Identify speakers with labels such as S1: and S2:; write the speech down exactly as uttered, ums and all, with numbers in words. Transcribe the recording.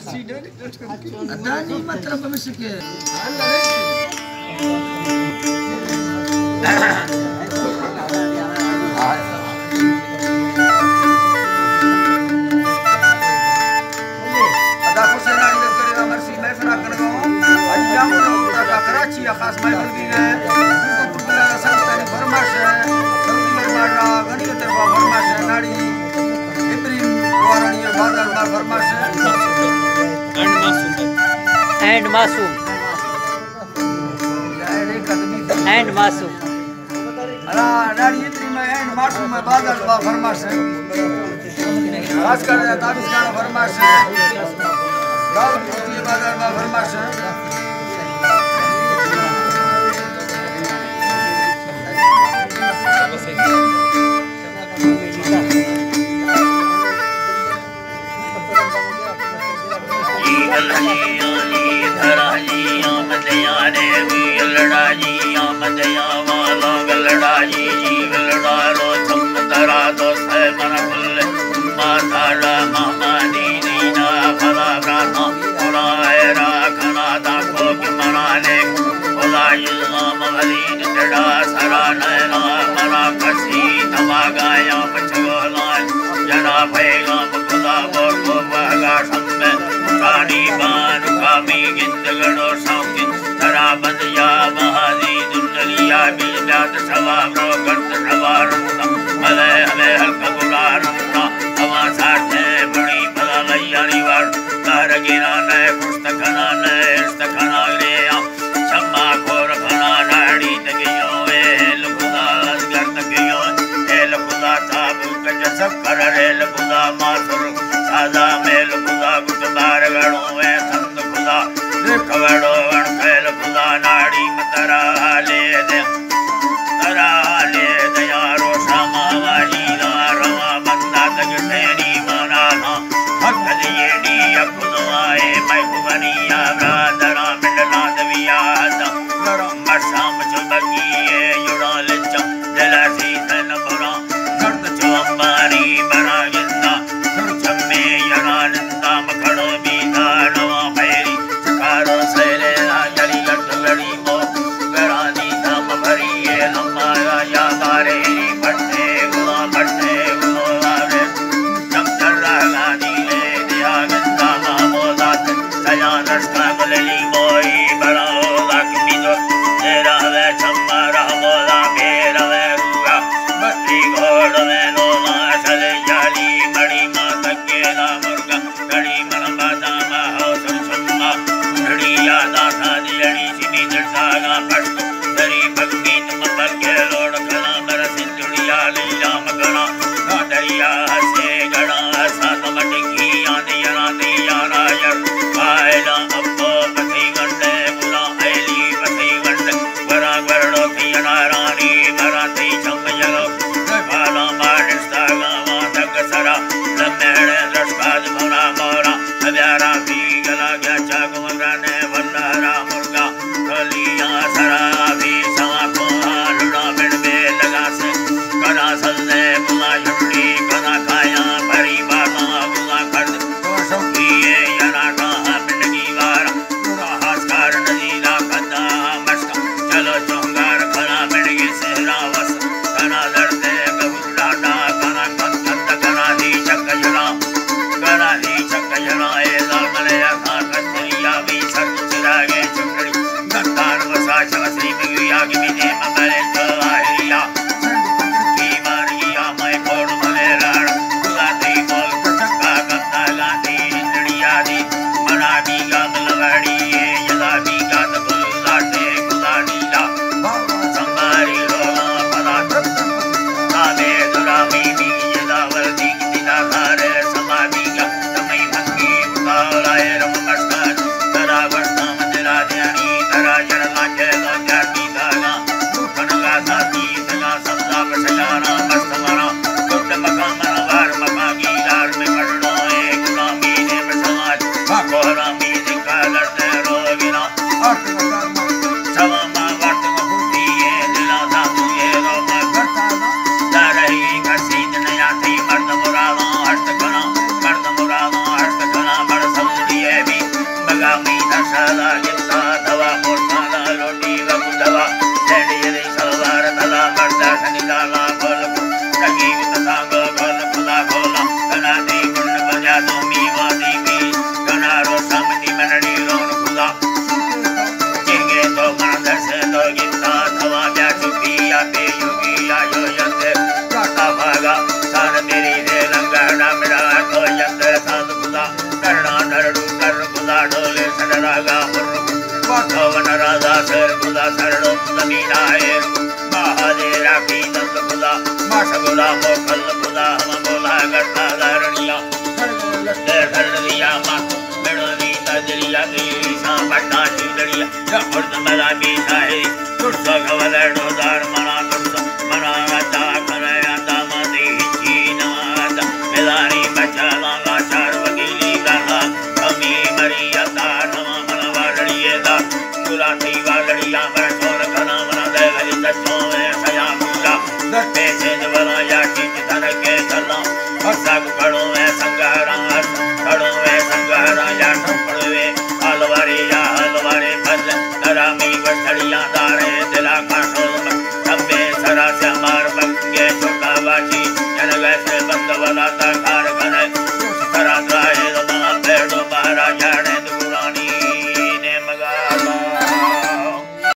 S1: अदानी मतलब भविष्य के
S2: कराची खास महफिल की है संस्थानी फरमाश है सऊदी फरमाशा गनी तरफा फरमाश है नाड़ी इतनी वारणी बादल बार फरमाश है
S3: एंड मासूम
S4: एंड मासूम एंड मासूम
S2: अला नाड़ी इतनी में एंड मासूम में बादल बार फरमाश है खास कर ताबिश गाना फरमाश है दाऊद मुफ्ती बादल बार फरमाश है
S5: Yeah. रागा वाकवन राजा सर खुदा सरड़ो जमीन आए महादे राखी दंत खुदा माश खुदा मोखल खुदा हम बोला करता धरणिया लट्टे धरणिया मा बेड़ोनी तजरिया की सा पटना चुदड़िया या फर्द मरा भी साहे तुरसा खवलड़ो दार मना तुरसा मना आता करया दामदी चीना आता मेदानी बचाला गाचार वकीली गाला कमी मरिया तार नम वालड़िए दा गुलाटी वालड़िया पर छोर खना मना दे गली तच्चों में सया पूरा दट्टे से नवला या चीज धन के चला हसा पड़ो में संगारा पड़ो में संगारा या ठपड़वे हलवारे या हलवारे फल नरामी बसड़िया दारे दिला काटो तब्बे सरा से मार बंगे छोटा बाजी जन वैसे बंद वाला तक